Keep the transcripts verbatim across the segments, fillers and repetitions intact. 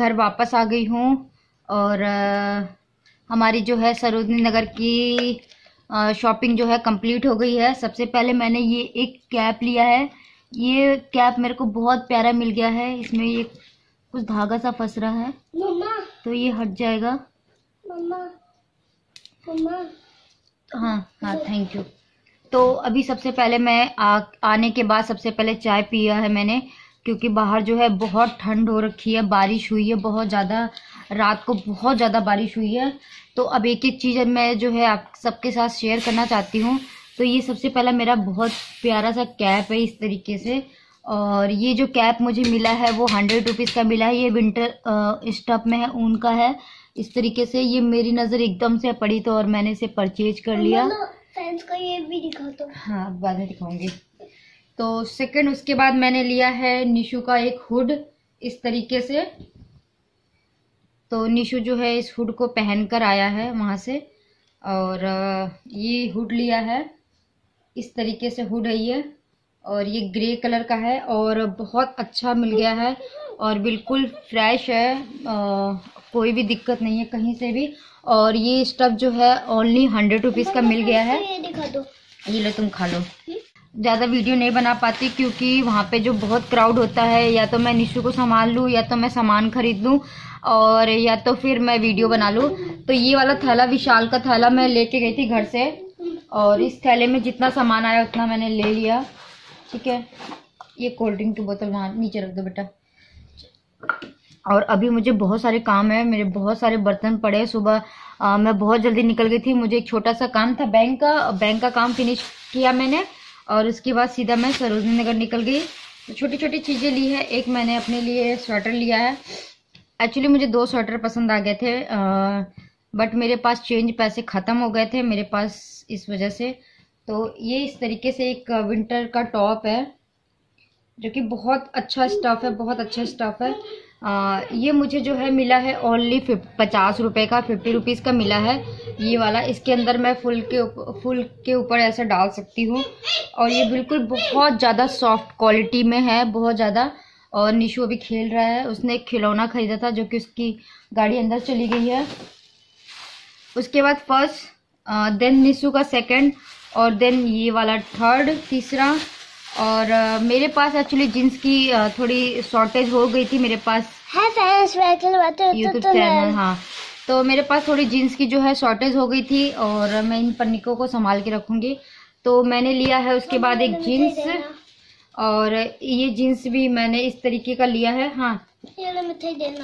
घर वापस आ गई हूँ और आ, हमारी जो है सरोजनी नगर की शॉपिंग जो है कंप्लीट हो गई है। सबसे पहले मैंने ये एक कैप लिया है। ये कैप मेरे को बहुत प्यारा मिल गया है। इसमें ये कुछ धागा सा फंस रहा है मम्मा, तो ये हट जाएगा मम्मा। मम्मा हाँ हाँ थैंक यू। तो अभी सबसे पहले मैं आ, आने के बाद सबसे पहले चाय पिया है मैंने, क्योंकि बाहर जो है बहुत ठंड हो रखी है, बारिश हुई है बहुत ज़्यादा, रात को बहुत ज़्यादा बारिश हुई है। तो अब एक एक चीज़ मैं जो है आप सबके साथ शेयर करना चाहती हूँ। तो ये सबसे पहला मेरा बहुत प्यारा सा कैप है इस तरीके से, और ये जो कैप मुझे मिला है वो हंड्रेड रुपीज़ का मिला है। ये विंटर स्टफ में है, ऊन का है इस तरीके से। ये मेरी नज़र एकदम से पड़ी तो और मैंने इसे परचेज कर लिया। फ्रेंड्स का ये भी दिखा दो। हाँ बाद में दिखाऊंगी। तो सेकंड उसके बाद मैंने लिया है निशु का एक हुड इस तरीके से। तो निशु जो है इस हुड को पहन कर आया है वहाँ से, और ये हुड लिया है इस तरीके से। हुड है ये, और ये ग्रे कलर का है और बहुत अच्छा मिल गया है और बिल्कुल फ्रेश है, आ, कोई भी दिक्कत नहीं है कहीं से भी। और ये स्टफ जो है ओनली हंड्रेड रुपीज़ का मिल गया है। ये दिखा दो। ये लो तुम खा लो। ज़्यादा वीडियो नहीं बना पाती क्योंकि वहाँ पे जो बहुत क्राउड होता है, या तो मैं निशु को संभाल लूँ, या तो मैं सामान खरीद लूँ, और या तो फिर मैं वीडियो बना लूँ। तो ये वाला थैला, विशाल का थैला मैं लेके गई थी घर से, और इस थैले में जितना सामान आया उतना मैंने ले लिया। ठीक है, ये कोल्ड ड्रिंक की बोतल वहाँ नीचे रख दो बेटा। और अभी मुझे बहुत सारे काम है, मेरे बहुत सारे बर्तन पड़े। सुबह आ, मैं बहुत जल्दी निकल गई थी, मुझे एक छोटा सा काम था बैंक का, बैंक का काम फिनिश किया मैंने, और उसके बाद सीधा मैं सरोजनी नगर निकल गई। तो छोटी छोटी चीज़ें ली है। एक मैंने अपने लिए स्वेटर लिया है। एक्चुअली मुझे दो स्वेटर पसंद आ गए थे, आ, बट मेरे पास चेंज पैसे ख़त्म हो गए थे मेरे पास, इस वजह से। तो ये इस तरीके से एक विंटर का टॉप है जो कि बहुत अच्छा स्टफ़ है, बहुत अच्छा स्टफ़ है। आ, ये मुझे जो है मिला है ओनली पचास रुपये का, फिफ्टी रुपीज़ का मिला है ये वाला। इसके अंदर मैं फुल के फुल के ऊपर ऐसा डाल सकती हूँ, और ये बिल्कुल बहुत ज़्यादा सॉफ्ट क्वालिटी में है, बहुत ज़्यादा। और निशु अभी खेल रहा है, उसने एक खिलौना खरीदा था जो कि उसकी गाड़ी अंदर चली गई है। उसके बाद फर्स्ट, देन निशु का सेकंड, और देन ये वाला थर्ड, तीसरा। और uh, मेरे पास एक्चुअली जींस की uh, थोड़ी शॉर्टेज हो गई थी मेरे पास है फ्रेंड्स यूट्यूब चैनल। हाँ, तो मेरे पास थोड़ी जीन्स की जो है शॉर्टेज हो गई थी, और मैं इन पन्निकों को संभाल के रखूंगी। तो मैंने लिया है उसके बाद एक जीन्स, और ये जीन्स भी मैंने इस तरीके का लिया है। हाँ ये मिठाई देना।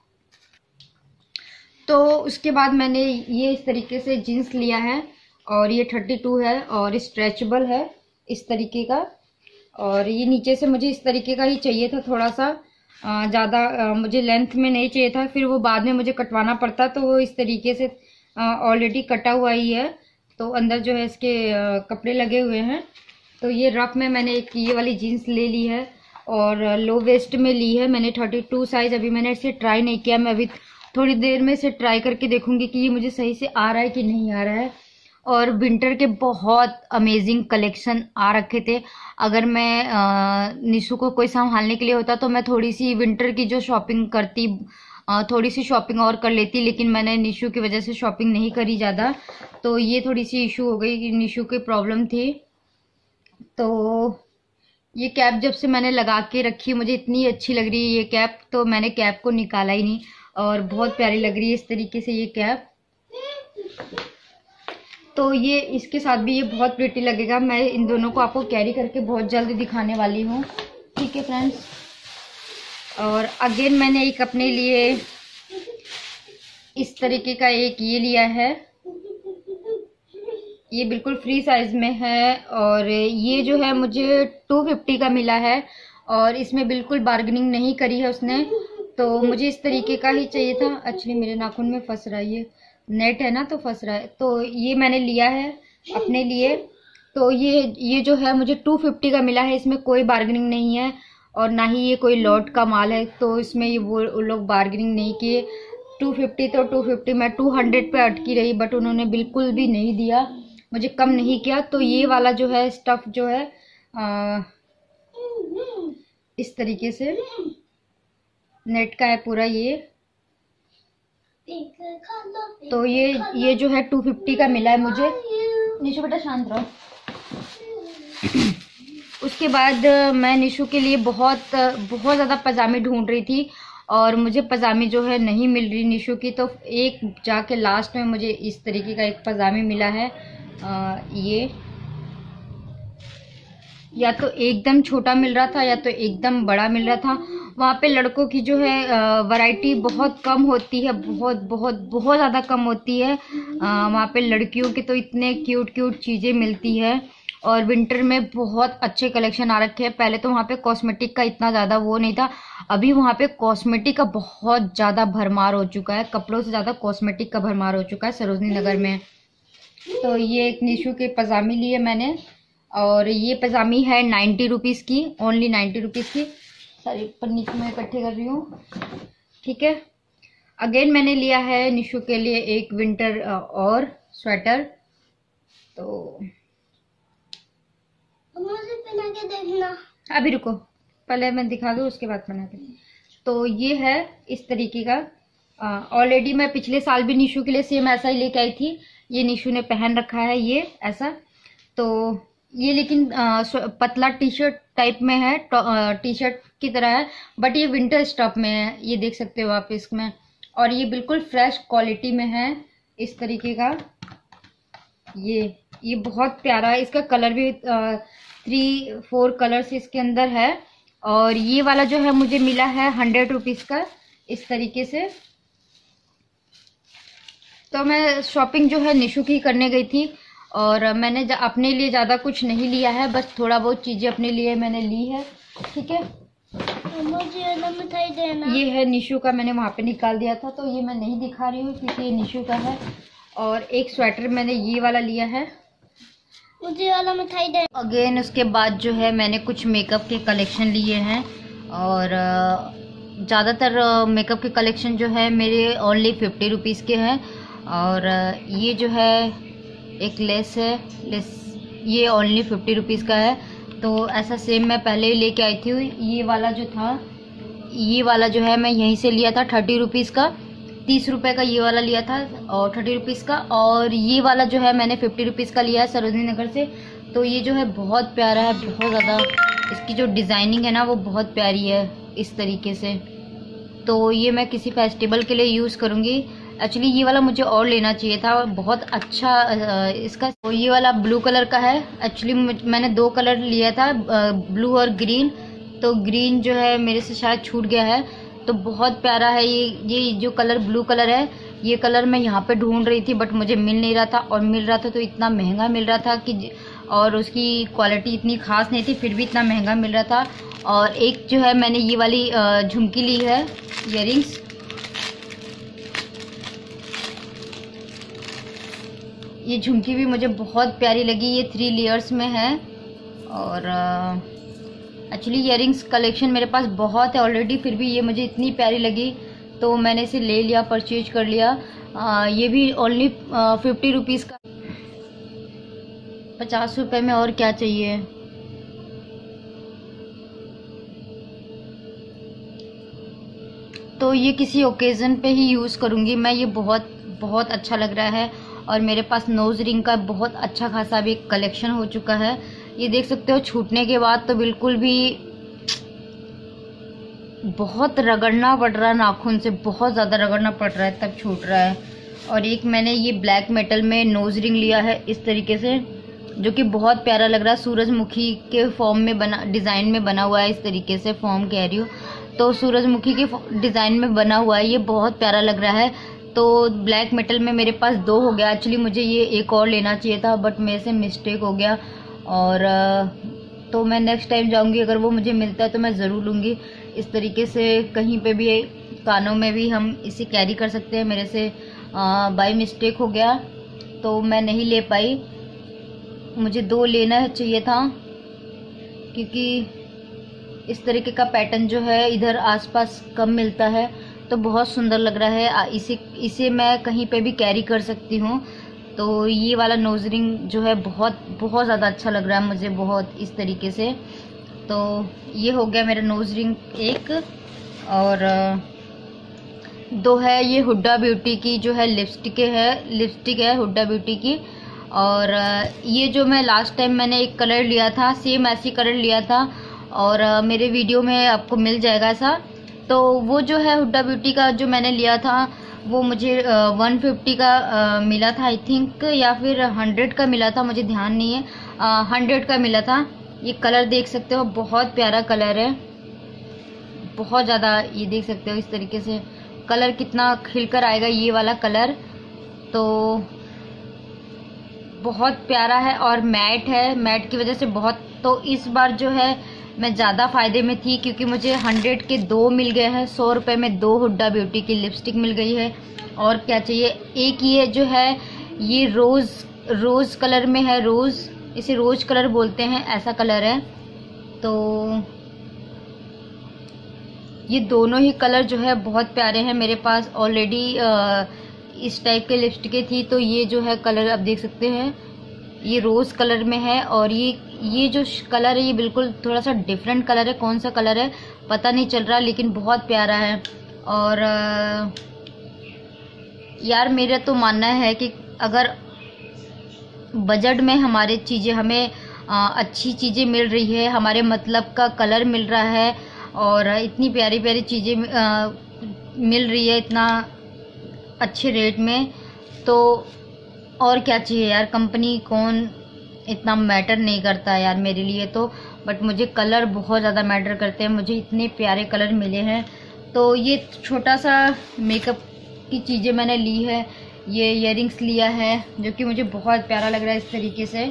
तो उसके बाद मैंने ये इस तरीके से जीन्स लिया है, और ये थर्टी टू है और स्ट्रेचेबल है इस तरीके का। और ये नीचे से मुझे इस तरीके का ही चाहिए था, थोड़ा सा ज़्यादा मुझे लेंथ में नहीं चाहिए था, फिर वो बाद में मुझे कटवाना पड़ता। तो वो इस तरीके से ऑलरेडी कटा हुआ ही है, तो अंदर जो है इसके आ, कपड़े लगे हुए हैं। तो ये रफ में मैंने एक ये वाली जीन्स ले ली है, और लो वेस्ट में ली है मैंने थर्टी टू साइज़। अभी मैंने इसे ट्राई नहीं किया, मैं अभी थोड़ी देर में इसे ट्राई करके देखूंगी कि ये मुझे सही से आ रहा है कि नहीं आ रहा है। और विंटर के बहुत अमेजिंग कलेक्शन आ रखे थे। अगर मैं निशु को कोई संभालने के लिए होता तो मैं थोड़ी सी विंटर की जो शॉपिंग करती, आ, थोड़ी सी शॉपिंग और कर लेती, लेकिन मैंने निशु की वजह से शॉपिंग नहीं करी ज़्यादा। तो ये थोड़ी सी इशू हो गई कि निशु की प्रॉब्लम थी। तो ये कैप जब से मैंने लगा के रखी, मुझे इतनी अच्छी लग रही है ये कैप, तो मैंने कैप को निकाला ही नहीं, और बहुत प्यारी लग रही है इस तरीके से ये कैप। तो ये इसके साथ भी ये बहुत प्रिटी लगेगा। मैं इन दोनों को आपको कैरी करके बहुत जल्दी दिखाने वाली हूँ। ठीक है फ्रेंड्स। और अगेन मैंने एक अपने लिए इस तरीके का एक ये लिया है, ये बिल्कुल फ्री साइज में है, और ये जो है मुझे टू फिफ्टी का मिला है, और इसमें बिल्कुल बार्गेनिंग नहीं करी है उसने। तो मुझे इस तरीके का ही चाहिए था। एक्चुअली मेरे नाखून में फंस रहा है, ये नेट है ना तो फंस रहा है। तो ये मैंने लिया है अपने लिए। तो ये ये जो है मुझे टू फिफ्टी का मिला है, इसमें कोई बार्गेनिंग नहीं है, और ना ही ये कोई लॉट का माल है, तो इसमें ये वो लोग बार्गेनिंग नहीं किए। टू फिफ्टी तो टू फिफ्टी, मैं टू हंड्रेड पे अटकी रही, बट उन्होंने बिल्कुल भी नहीं दिया, मुझे कम नहीं किया। तो ये वाला जो है स्टफ जो है आ, इस तरीके से नेट का है पूरा ये, तो ये ये जो है टू फिफ्टी का मिला है मुझे। निशु बेटा शांत रहो। उसके बाद मैं निशु के लिए बहुत बहुत ज़्यादा पजामे ढूंढ रही थी और मुझे पजामी जो है नहीं मिल रही निशु की। तो एक जाके लास्ट में मुझे इस तरीके का एक पजामी मिला है। आ, ये या तो एकदम छोटा मिल रहा था या तो एकदम बड़ा मिल रहा था। वहाँ पे लड़कों की जो है वैरायटी बहुत कम होती है, बहुत बहुत बहुत ज़्यादा कम होती है। वहाँ पे लड़कियों की तो इतने क्यूट क्यूट चीज़ें मिलती है और विंटर में बहुत अच्छे कलेक्शन आ रखे हैं। पहले तो वहाँ पे कॉस्मेटिक का इतना ज़्यादा वो नहीं था, अभी वहाँ पे कॉस्मेटिक का बहुत ज़्यादा भरमार हो चुका है। कपड़ों से ज़्यादा कॉस्मेटिक का भरमार हो चुका है सरोजनी नगर में। तो ये एक निशु के पजामी लिए मैंने और ये पजामी है नाइन्टी रुपीज़ की, ओनली नाइन्टी रुपीज़ की। सारी पन्नी को मैं इकट्ठे कर रही हूँ, ठीक है। अगेन मैंने लिया है निशु के लिए एक विंटर और स्वेटर। तो मुझे पहना के देखना। अभी रुको, पहले मैं दिखा दूँ उसके बाद पहना के। तो ये है इस तरीके का। ऑलरेडी मैं पिछले साल भी निशु के लिए सेम ऐसा ही लेके आई थी। ये निशु ने पहन रखा है ये ऐसा। तो ये लेकिन आ, पतला टी शर्ट टाइप में है, टी शर्ट की तरह है, बट ये विंटर स्टफ में है, ये देख सकते हो आप इसमें। और ये बिल्कुल फ्रेश क्वालिटी में है इस तरीके का। ये ये बहुत प्यारा है। इसका कलर भी आ, थ्री फोर कलर्स इसके अंदर है। और ये वाला जो है मुझे मिला है हंड्रेड रुपीज़ का इस तरीके से। तो मैं शॉपिंग जो है निशु की करने गई थी और मैंने अपने लिए ज़्यादा कुछ नहीं लिया है, बस थोड़ा बहुत चीज़ें अपने लिए मैंने ली है, ठीक है। मुझे मिठाई देना। ये है निशु का, मैंने वहाँ पे निकाल दिया था तो ये मैं नहीं दिखा रही हूँ क्योंकि ये निशु का है। और एक स्वेटर मैंने ये वाला लिया है, मुझे वाला मिठाई दे। अगेन उसके बाद जो है मैंने कुछ मेकअप के कलेक्शन लिए हैं और ज़्यादातर मेकअप के कलेक्शन जो है मेरे ओनली फिफ्टी रुपीज़ के हैं। और ये जो है एक लेस है, लेस ये ओनली फिफ्टी रुपीज़ का है। तो ऐसा सेम मैं पहले ही लेके आई थी। ये वाला जो था, ये वाला जो है मैं यहीं से लिया था थर्टी रुपीज़ का, तीस रुपए का ये वाला लिया था और थर्टी रुपीज़ का। और ये वाला जो है मैंने फिफ्टी रुपीज़ का लिया है सरोजनी नगर से। तो ये जो है बहुत प्यारा है, बहुत ज़्यादा इसकी जो डिज़ाइनिंग है ना वो बहुत प्यारी है इस तरीके से। तो ये मैं किसी फेस्टिवल के लिए यूज़ करूँगी। एक्चुअली ये वाला मुझे और लेना चाहिए था, बहुत अच्छा इसका। तो ये वाला ब्लू कलर का है। एक्चुअली मैंने दो कलर लिया था, ब्लू और ग्रीन। तो ग्रीन जो है मेरे से शायद छूट गया है। तो बहुत प्यारा है ये ये जो कलर ब्लू कलर है, ये कलर मैं यहाँ पे ढूंढ रही थी बट मुझे मिल नहीं रहा था। और मिल रहा था तो इतना महंगा मिल रहा था कि, और उसकी क्वालिटी इतनी खास नहीं थी, फिर भी इतना महंगा मिल रहा था। और एक जो है मैंने ये वाली झुमकी ली है, इयररिंग्स। ये झुमकी भी मुझे बहुत प्यारी लगी, ये थ्री लेयर्स में है। और एक्चुअली इयररिंग्स कलेक्शन मेरे पास बहुत है ऑलरेडी, फिर भी ये मुझे इतनी प्यारी लगी तो मैंने इसे ले लिया, परचेज कर लिया। आ, ये भी ओनली फिफ्टी रुपीज़ का। पचास रुपए में और क्या चाहिए। तो ये किसी ओकेज़न पे ही यूज़ करूँगी मैं। ये बहुत बहुत अच्छा लग रहा है। और मेरे पास नोज रिंग का बहुत अच्छा खासा भी कलेक्शन हो चुका है। ये देख सकते हो छूटने के बाद तो बिल्कुल भी बहुत रगड़ना पड़ रहा है नाखून से, बहुत ज़्यादा रगड़ना पड़ रहा है तब छूट रहा है। और एक मैंने ये ब्लैक मेटल में नोज रिंग लिया है इस तरीके से, जो कि बहुत प्यारा लग रहा है। सूरजमुखी के फॉर्म में बना, डिज़ाइन में बना हुआ है इस तरीके से, फॉर्म कह रही हूँ तो सूरजमुखी के डिज़ाइन में बना हुआ है। ये बहुत प्यारा लग रहा है। तो ब्लैक मेटल में मेरे पास दो हो गया। एक्चुअली मुझे ये एक और लेना चाहिए था बट मेरे से मिस्टेक हो गया। और तो मैं नेक्स्ट टाइम जाऊंगी, अगर वो मुझे मिलता है तो मैं ज़रूर लूँगी। इस तरीके से कहीं पे भी, कानों में भी हम इसे कैरी कर सकते हैं। मेरे से बाय मिस्टेक हो गया तो मैं नहीं ले पाई। मुझे दो लेना चाहिए था क्योंकि इस तरीके का पैटर्न जो है इधर आसपास कम मिलता है। तो बहुत सुंदर लग रहा है, इसे इसे मैं कहीं पे भी कैरी कर सकती हूँ। तो ये वाला नोज रिंग जो है बहुत बहुत ज़्यादा अच्छा लग रहा है मुझे, बहुत इस तरीके से। तो ये हो गया मेरा नोज रिंग एक। और दो है ये हुड्डा ब्यूटी की जो है लिपस्टिक है लिपस्टिक है हुड्डा ब्यूटी की। और ये जो मैं लास्ट टाइम मैंने एक कलर लिया था, सेम ऐसी कलर लिया था और मेरे वीडियो में आपको मिल जाएगा ऐसा। तो वो जो है हुड्डा ब्यूटी का जो मैंने लिया था वो मुझे वन फिफ्टी का आ, मिला था आई थिंक, या फिर हंड्रेड का मिला था, मुझे ध्यान नहीं है। हंड्रेड का मिला था। ये कलर देख सकते हो, बहुत प्यारा कलर है, बहुत ज़्यादा। ये देख सकते हो इस तरीके से कलर कितना खिलकर आएगा ये वाला कलर, तो बहुत प्यारा है और मैट है, मैट की वजह से बहुत। तो इस बार जो है मैं ज़्यादा फ़ायदे में थी क्योंकि मुझे हंड्रेड के दो मिल गए हैं, सौ रुपये में दो हुड्डा ब्यूटी की लिपस्टिक मिल गई है। और क्या चाहिए। एक ये जो है ये रोज़ रोज़ कलर में है, रोज़, इसे रोज़ कलर बोलते हैं, ऐसा कलर है। तो ये दोनों ही कलर जो है बहुत प्यारे हैं। मेरे पास ऑलरेडी इस टाइप के लिपस्टिकें थी, तो ये जो है कलर आप देख सकते हैं ये रोज़ कलर में है। और ये ये जो कलर है ये बिल्कुल थोड़ा सा डिफरेंट कलर है, कौन सा कलर है पता नहीं चल रहा, लेकिन बहुत प्यारा है। और यार मेरा तो मानना है कि अगर बजट में हमारे चीज़ें हमें अच्छी चीज़ें मिल रही है, हमारे मतलब का कलर मिल रहा है और इतनी प्यारी प्यारी चीज़ें मिल रही है इतना अच्छे रेट में, तो और क्या चाहिए यार। कंपनी कौन इतना मैटर नहीं करता यार मेरे लिए तो, बट मुझे कलर बहुत ज़्यादा मैटर करते हैं। मुझे इतने प्यारे कलर मिले हैं। तो ये छोटा सा मेकअप की चीज़ें मैंने ली है। ये इयररिंग्स लिया है जो कि मुझे बहुत प्यारा लग रहा है इस तरीके से।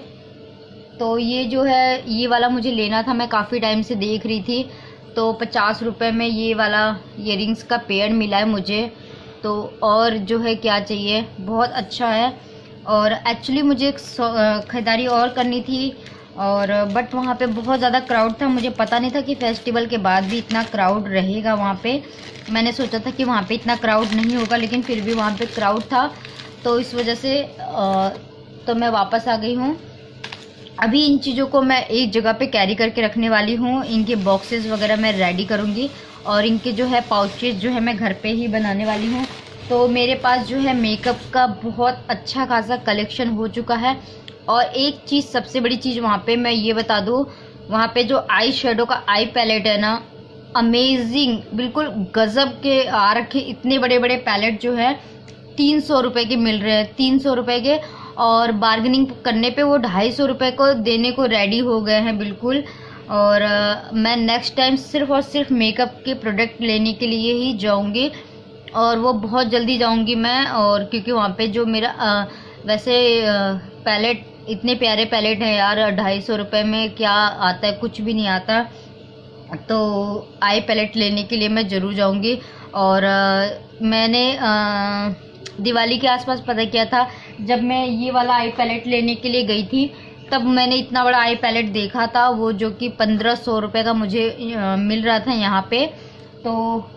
तो ये जो है ये वाला मुझे लेना था, मैं काफ़ी टाइम से देख रही थी। तो पचास रुपये में ये वाला इयररिंग्स का पेयर मिला है मुझे। तो और जो है क्या चाहिए, बहुत अच्छा है। और एक्चुअली मुझे ख़रीदारी और करनी थी और बट वहाँ पे बहुत ज़्यादा क्राउड था। मुझे पता नहीं था कि फेस्टिवल के बाद भी इतना क्राउड रहेगा वहाँ पे। मैंने सोचा था कि वहाँ पे इतना क्राउड नहीं होगा, लेकिन फिर भी वहाँ पे क्राउड था। तो इस वजह से आ, तो मैं वापस आ गई हूँ। अभी इन चीज़ों को मैं एक जगह पे कैरी करके रखने वाली हूँ। इनके बॉक्सेस वगैरह मैं रेडी करूँगी और इनके जो है पाउचेस जो है मैं घर पे ही बनाने वाली हूँ। तो मेरे पास जो है मेकअप का बहुत अच्छा खासा कलेक्शन हो चुका है। और एक चीज़, सबसे बड़ी चीज़ वहाँ पे मैं ये बता दूँ, वहाँ पे जो आई शेडो का आई पैलेट है ना, अमेजिंग, बिल्कुल गजब के आ रखे। इतने बड़े बड़े पैलेट जो है तीन सौ रुपये के मिल रहे हैं, तीन सौ रुपये के। और बार्गेनिंग करने पे वो ढाई सौ रुपये को देने को रेडी हो गए हैं बिल्कुल। और आ, मैं नेक्स्ट टाइम सिर्फ और सिर्फ मेकअप के प्रोडक्ट लेने के लिए ही जाऊंगी और वो बहुत जल्दी जाऊंगी मैं। और क्योंकि वहाँ पे जो मेरा आ, वैसे आ, पैलेट, इतने प्यारे पैलेट हैं यार, ढाई सौ रुपये में क्या आता है, कुछ भी नहीं आता। तो आई पैलेट लेने के लिए मैं ज़रूर जाऊंगी। और आ, मैंने आ, दिवाली के आसपास पता किया था, जब मैं ये वाला आई पैलेट लेने के लिए गई थी तब मैंने इतना बड़ा आई पैलेट देखा था, वो जो कि पंद्रह सौ रुपये का मुझे आ, मिल रहा था यहाँ पे। तो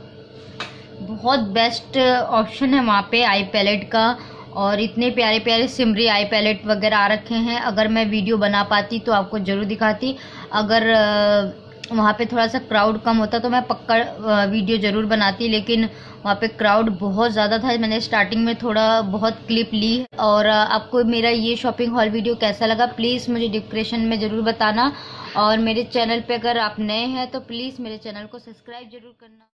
बहुत बेस्ट ऑप्शन है वहाँ पे आई पैलेट का। और इतने प्यारे प्यारे सिमरी आई पैलेट वगैरह आ रखे हैं। अगर मैं वीडियो बना पाती तो आपको ज़रूर दिखाती। अगर वहाँ पे थोड़ा सा क्राउड कम होता तो मैं पक्का वीडियो ज़रूर बनाती, लेकिन वहाँ पे क्राउड बहुत ज़्यादा था। मैंने स्टार्टिंग में थोड़ा बहुत क्लिप ली। और आपको मेरा ये शॉपिंग हॉल वीडियो कैसा लगा प्लीज़ मुझे डिस्क्रिप्शन में ज़रूर बताना। और मेरे चैनल पे अगर आप नए हैं तो प्लीज़ मेरे चैनल को सब्सक्राइब ज़रूर करना।